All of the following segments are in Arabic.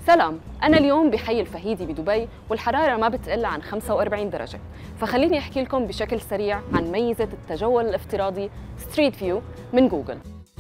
سلام، أنا اليوم بحي الفهيدي بدبي والحرارة ما بتقل عن 45 درجة، فخليني أحكي لكم بشكل سريع عن ميزة التجول الافتراضي ستريت فيو من جوجل.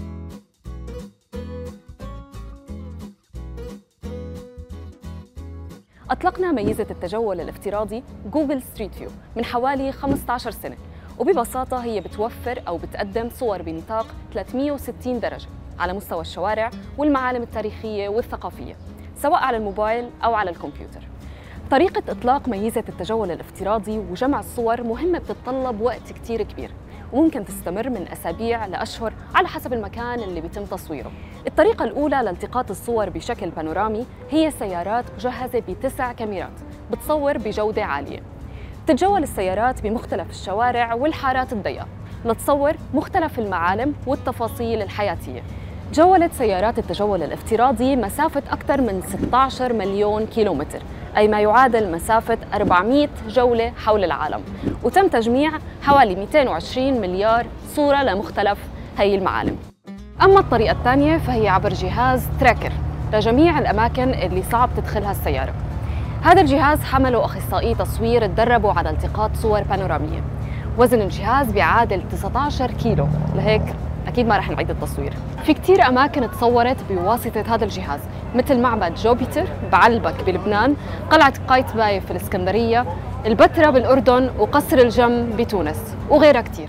أطلقنا ميزة التجول الافتراضي جوجل ستريت فيو من حوالي 15 سنة، وببساطة هي بتوفر أو بتقدم صور بنطاق 360 درجة على مستوى الشوارع والمعالم التاريخية والثقافية، سواء على الموبايل أو على الكمبيوتر. طريقة إطلاق ميزة التجول الافتراضي وجمع الصور مهمة بتتطلب وقت كتير كبير، وممكن تستمر من أسابيع لأشهر على حسب المكان اللي بيتم تصويره. الطريقة الأولى لالتقاط الصور بشكل بانورامي هي سيارات مجهزة ب9 كاميرات بتصور بجودة عالية. تتجول السيارات بمختلف الشوارع والحارات الضيقة لتصور مختلف المعالم والتفاصيل الحياتية. جولت سيارات التجول الافتراضي مسافة أكثر من 16 مليون كيلومتر، أي ما يعادل مسافة 400 جولة حول العالم، وتم تجميع حوالي 220 مليار صورة لمختلف هي المعالم. أما الطريقة الثانية فهي عبر جهاز تراكر لجميع الأماكن اللي صعب تدخلها السيارة. هذا الجهاز حمله أخصائي تصوير تدربوا على التقاط صور بانورامية. وزن الجهاز بيعادل 19 كيلو، لهيك أكيد ما رح نعيد التصوير. في كتير أماكن تصورت بواسطة هذا الجهاز، مثل معبد جوبيتر بعلبك بلبنان، قلعة قايتباي في الإسكندرية، البتراء بالأردن، وقصر الجم بتونس، وغيرها كتير.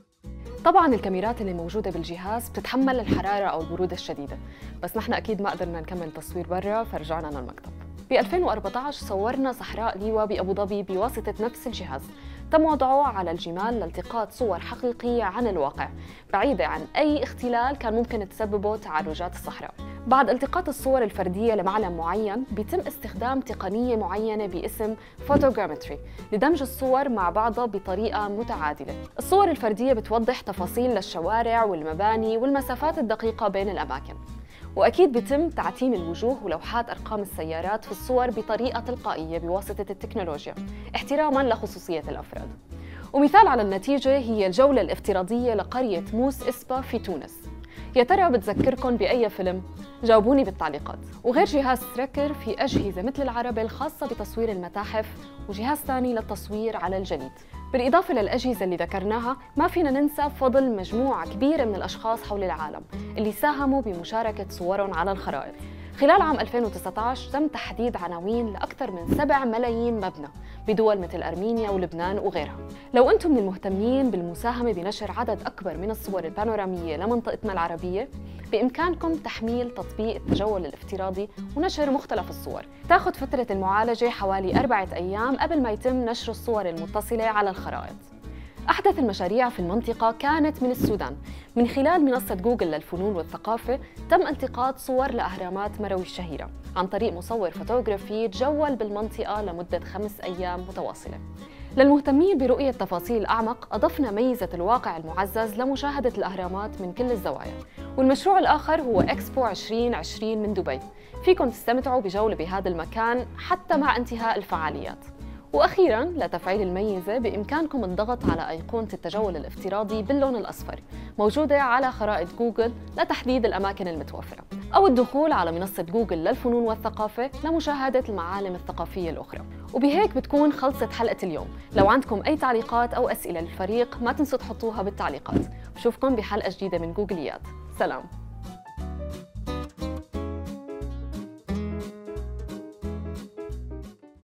طبعاً الكاميرات اللي موجودة بالجهاز بتتحمل الحرارة أو البرودة الشديدة، بس نحن أكيد ما قدرنا نكمل تصوير برا فرجعنا للمكتب. ب 2014 صورنا صحراء ليوا بأبو ظبي بواسطة نفس الجهاز. تم وضعه على الجمال لالتقاط صور حقيقية عن الواقع، بعيدة عن أي اختلال كان ممكن تسببه تعرجات الصحراء. بعد التقاط الصور الفردية لمعلم معين، بيتم استخدام تقنية معينة باسم فوتوغرامتري لدمج الصور مع بعضها بطريقة متعادلة. الصور الفردية بتوضح تفاصيل للشوارع والمباني والمسافات الدقيقة بين الأماكن. وأكيد بيتم تعتيم الوجوه ولوحات أرقام السيارات في الصور بطريقة تلقائية بواسطة التكنولوجيا، احتراما لخصوصية الأفراد. ومثال على النتيجة هي الجولة الافتراضية لقرية موس إسبا في تونس. يا ترى بتذكركن بأي فيلم؟ جاوبوني بالتعليقات. وغير جهاز تراكر في أجهزة مثل العربة الخاصة بتصوير المتاحف، وجهاز ثاني للتصوير على الجليد. بالإضافة للأجهزة اللي ذكرناها، ما فينا ننسى فضل مجموعة كبيرة من الأشخاص حول العالم اللي ساهموا بمشاركة صورهم على الخرائط. خلال عام 2019 تم تحديد عناوين لأكثر من 7 ملايين مبنى بدول مثل أرمينيا ولبنان وغيرها. لو أنتم من المهتمين بالمساهمة بنشر عدد أكبر من الصور البانورامية لمنطقتنا العربية، بإمكانكم تحميل تطبيق التجول الافتراضي ونشر مختلف الصور. تاخذ فترة المعالجة حوالي 4 أيام قبل ما يتم نشر الصور المتصلة على الخرائط. أحدث المشاريع في المنطقة كانت من السودان. من خلال منصة جوجل للفنون والثقافة تم التقاط صور لأهرامات مروي الشهيرة عن طريق مصور فوتوغرافي تجول بالمنطقة لمدة 5 أيام متواصلة. للمهتمين برؤية تفاصيل أعمق، أضفنا ميزة الواقع المعزز لمشاهدة الأهرامات من كل الزوايا. والمشروع الآخر هو إكسبو 2020 من دبي. فيكم تستمتعوا بجولة بهذا المكان حتى مع انتهاء الفعاليات. وأخيراً لتفعيل الميزة بإمكانكم الضغط على أيقونة التجول الافتراضي باللون الأصفر، موجودة على خرائط جوجل لتحديد الأماكن المتوفرة، أو الدخول على منصة جوجل للفنون والثقافة لمشاهدة المعالم الثقافية الأخرى. وبهيك بتكون خلصت حلقة اليوم. لو عندكم أي تعليقات أو أسئلة للفريق ما تنسوا تحطوها بالتعليقات. بشوفكم بحلقة جديدة من جوجليات. سلام.